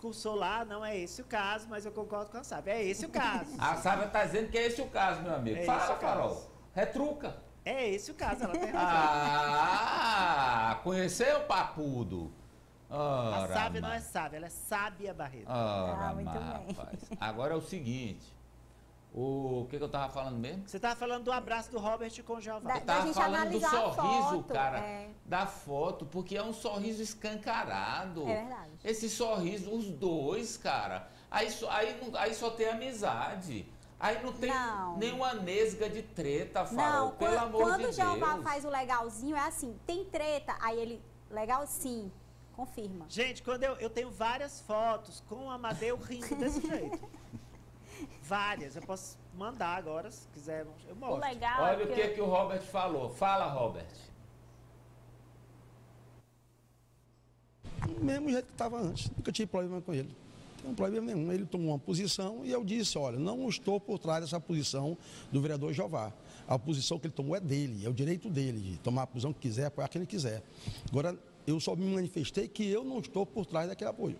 discursou lá, não é esse o caso, mas eu concordo com a Sávia. É esse o caso. A Sávia está dizendo que é esse o caso, meu amigo. É Fala, esse o caso. Carol. Retruca. É esse o caso, ela tem razão. Ah, conheceu o papudo? A Sávia não é sábia, ela é sábia, Barreto. Ora, muito bem. rapaz. Agora é o seguinte. O que eu tava falando mesmo? Você estava falando do abraço do Robert com o Jeová. Eu tava gente falando do analisar a sorriso, foto, cara, é. da foto, porque é um sorriso escancarado. É verdade. Esse sorriso, os dois, cara. Aí só tem amizade. Aí não tem nenhuma nesga de treta, Farol, Não, pelo amor de quando o Deus. Jeová faz o legalzinho, é assim, tem treta, aí ele, legal sim, confirma. Gente, quando eu tenho várias fotos com o Amadeu rindo desse jeito. Várias. Eu posso mandar agora, se quiser, eu O mostro. legal Olha é o que o Robert falou. Fala, Robert. Do mesmo jeito que estava antes, nunca tive problema com ele. Não tem problema nenhum. Ele tomou uma posição e eu disse, olha, não estou por trás dessa posição do vereador Jeová. A posição que ele tomou é dele, é o direito dele de tomar a posição que quiser, apoiar quem ele quiser. Agora, eu só me manifestei que eu não estou por trás daquele apoio.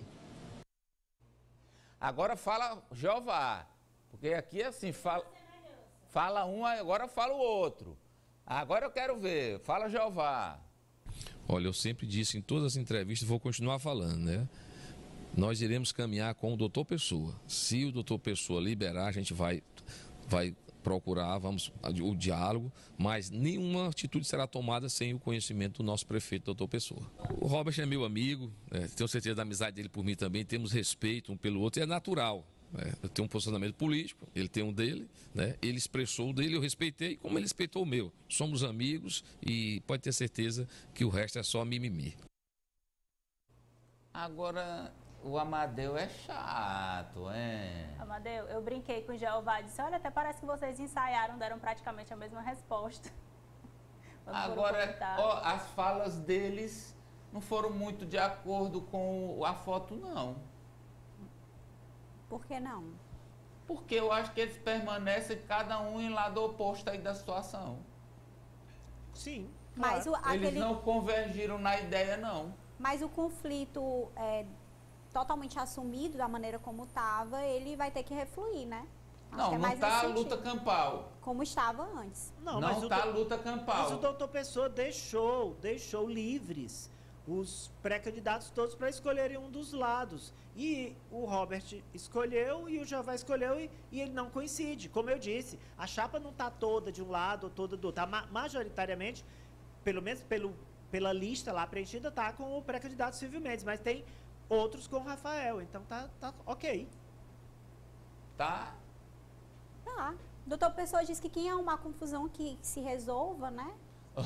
Agora fala Jeová, porque aqui é assim, fala um, agora fala o outro. Agora eu quero ver, fala Jeová. Olha, eu sempre disse em todas as entrevistas, vou continuar falando, né? Nós iremos caminhar com o doutor Pessoa. Se o doutor Pessoa liberar, a gente vai procurar, o diálogo, mas nenhuma atitude será tomada sem o conhecimento do nosso prefeito, doutor Pessoa. O Robert é meu amigo, tenho certeza da amizade dele por mim também, temos respeito um pelo outro, e é natural. Eu tenho um posicionamento político, ele tem um dele, né? Ele expressou o dele, eu respeitei, como ele respeitou o meu. Somos amigos e pode ter certeza que o resto é só mimimi. Agora, o Amadeu é chato, hein? Amadeu, eu brinquei com o Jeová e disse, olha, até parece que vocês ensaiaram, deram praticamente a mesma resposta. Agora, ó, as falas deles não foram muito de acordo com a foto, não. Por que não? Porque eu acho que eles permanecem cada um em lado oposto aí da situação. Sim. Mas claro. Eles não convergiram na ideia, não. Mas o conflito totalmente assumido da maneira como estava, ele vai ter que refluir, né? Acho que é Não mais está a nesse luta sentido, campal. como estava antes. Não está a luta campal. Mas o doutor Pessoa deixou livres os pré-candidatos todos para escolherem um dos lados. E o Robert escolheu e o Jeová escolheu e ele não coincide. Como eu disse, a chapa não está toda de um lado ou toda do outro. Tá majoritariamente, pelo menos pela lista lá preenchida, tá com o pré-candidato Silvio Mendes, mas tem outros com o Rafael. Então tá ok. Tá? Tá. O doutor Pessoa diz que quem é uma confusão que se resolva, né?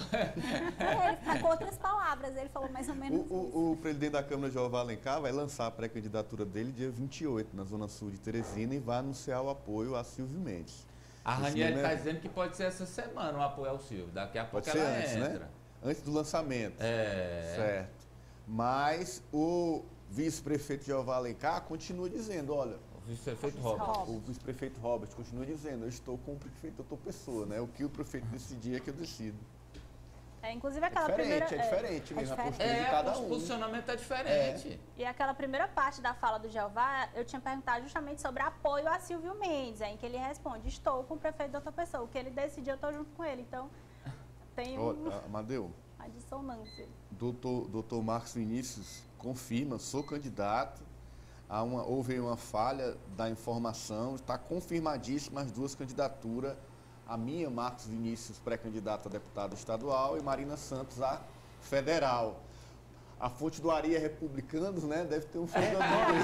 Ele, com outras palavras, ele falou mais ou menos isso. O presidente da Câmara, Jeová Alencar, vai lançar a pré-candidatura dele dia 28, na Zona Sul de Teresina, e vai anunciar o apoio a Silvio Mendes. A Raniele está dizendo que pode ser essa semana o apoio ao Silvio. Daqui a pouco ela antes, entra. Né? Antes do lançamento. É. Certo. Mas o vice-prefeito Jeová Alencar continua dizendo, olha... O vice-prefeito Robert. O vice-prefeito Robert continua dizendo, eu estou com o prefeito doutor Pessoa, né? O que o prefeito decidir é que eu decido. Inclusive aquela primeira... É diferente mesmo a postura de o cada um. posicionamento é diferente. E aquela primeira parte da fala do Jeová, eu tinha perguntado justamente sobre apoio a Silvio Mendes, em que ele responde, estou com o prefeito doutor Pessoa, o que ele decidiu, eu estou junto com ele. Então, tem Amadeu, a dissonância. Doutor Marcos Vinícius confirma, sou candidato, houve uma falha da informação, está confirmadíssima as duas candidaturas, a minha, Marcos Vinícius, pré-candidato a deputado estadual, e Marina Santos, a federal. A fonte do Ari é republicanos, né? Deve ter um fundador.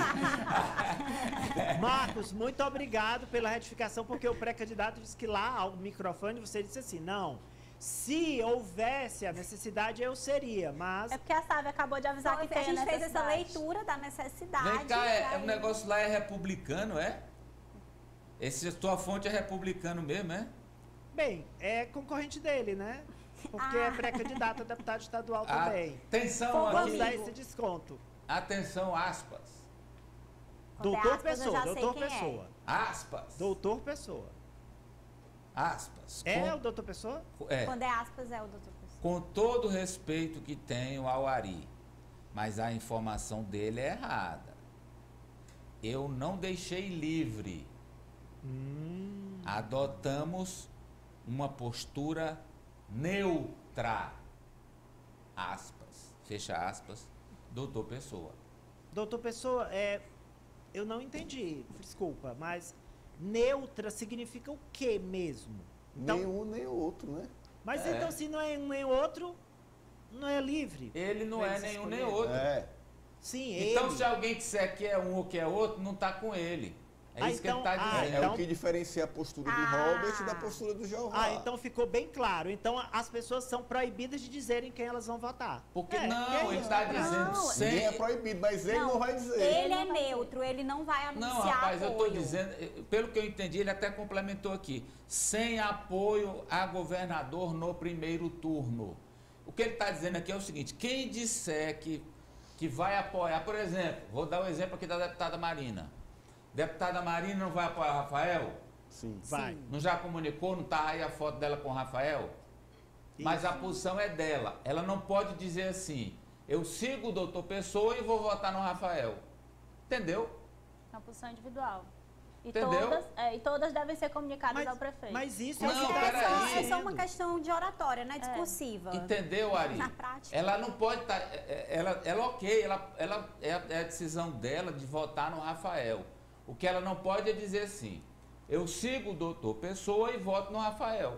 Marcos, muito obrigado pela retificação, porque o pré-candidato disse que lá, ao microfone, você disse assim, não, se houvesse a necessidade, eu seria, mas... É porque a Sávia acabou de avisar que tem a gente fez essa leitura da necessidade. Vem cá, o negócio lá é republicano, é? Tua fonte é republicano mesmo, é? Bem, é concorrente dele, né? Porque é pré-candidato a deputado estadual também. Atenção aqui. Vamos dar esse desconto. Atenção, aspas. Doutor Pessoa, doutor Pessoa. Aspas. Doutor Pessoa. Aspas. É o doutor Pessoa? É. Quando é aspas, é o doutor Pessoa. Com todo o respeito que tenho ao Ari, mas a informação dele é errada. eu não deixei livre. Adotamos uma postura neutra, aspas, fecha aspas, doutor Pessoa. Doutor Pessoa, eu não entendi, desculpa, mas neutra significa o que mesmo? Então, Nem um nem o outro, né? mas então se não é um nem outro, não é livre? Ele não Pra é eles nenhum nem escolherem. outro. Sim, Então, ele. se alguém disser que é um ou que é outro, não está com ele. É isso que ele está dizendo. É então- o que diferencia a postura do Robert da postura do Jeová. Então ficou bem claro. Então as pessoas são proibidas de dizerem quem elas vão votar. Porque que não, é ele isso? está dizendo Não, sem... Ninguém é proibido, mas ele não vai dizer. Ele é neutro, ele não vai anunciar Não, rapaz, eu estou apoio. dizendo, pelo que eu entendi, ele até complementou aqui, sem apoio a governador no primeiro turno. O que ele está dizendo aqui é o seguinte, quem disser que vai apoiar, por exemplo, vou dar um exemplo aqui da deputada Marina. Deputada Marina não vai apoiar o Rafael? Sim. Vai. Não já comunicou, não está aí a foto dela com o Rafael? Mas a posição é dela. Ela não pode dizer assim, eu sigo o doutor Pessoa e vou votar no Rafael. Entendeu? É uma posição individual. E Entendeu? todas devem ser comunicadas ao prefeito. Mas isso Não, peraí. É só uma questão de oratória, né? Discursiva. Entendeu, Ari? Na prática. Ela não pode estar. Ela ok, ela é a decisão dela de votar no Rafael. O que ela não pode é dizer assim: eu sigo o doutor Pessoa e voto no Rafael.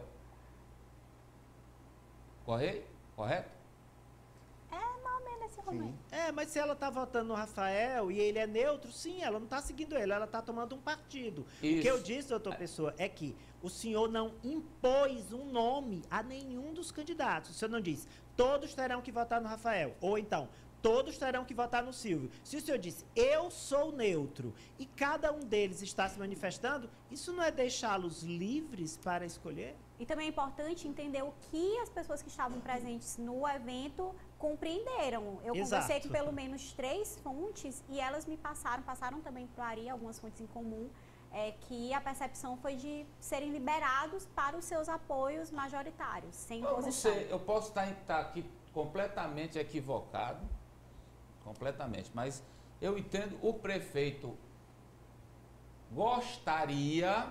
Correto? Mais ou menos esse argumento. Mas se ela está votando no Rafael e ele é neutro, sim, ela não está seguindo ele, ela está tomando um partido. Isso. O que eu disse, doutor Pessoa, é que o senhor não impôs um nome a nenhum dos candidatos. O senhor não disse, todos terão que votar no Rafael. Ou então, todos terão que votar no Silvio. Se o senhor disse, eu sou neutro, e cada um deles está se manifestando, isso não é deixá-los livres para escolher? E também é importante entender o que as pessoas que estavam presentes no evento compreenderam. Eu Exato. conversei com pelo menos 3 fontes e elas me passaram também para o Ari, algumas fontes em comum, que a percepção foi de serem liberados para os seus apoios majoritários, sem Eu não posição. sei, eu posso estar aqui completamente equivocado, completamente, mas eu entendo, o prefeito gostaria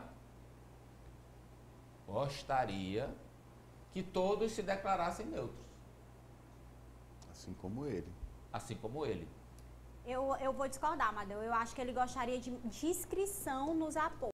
que todos se declarassem neutros, Assim como ele. assim como ele. Eu vou discordar, Amadeu. Eu acho que ele gostaria de discrição nos apoios.